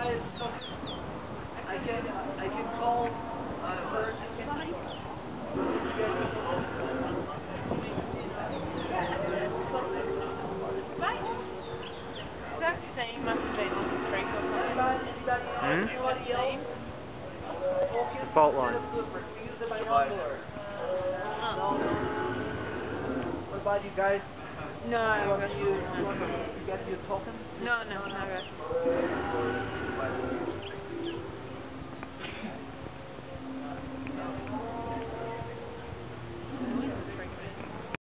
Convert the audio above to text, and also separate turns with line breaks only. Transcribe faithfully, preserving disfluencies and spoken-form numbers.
guys, I can I can call uh, her. Anybody?
Is that steam must have been on the creek or something?
Anybody?
Hmm?
Anybody else?
The fault line.
Use the binocular.
Oh.
No, no. What about you guys?
No,
You want
I
to use? You want to get your token?
No, no, no. no.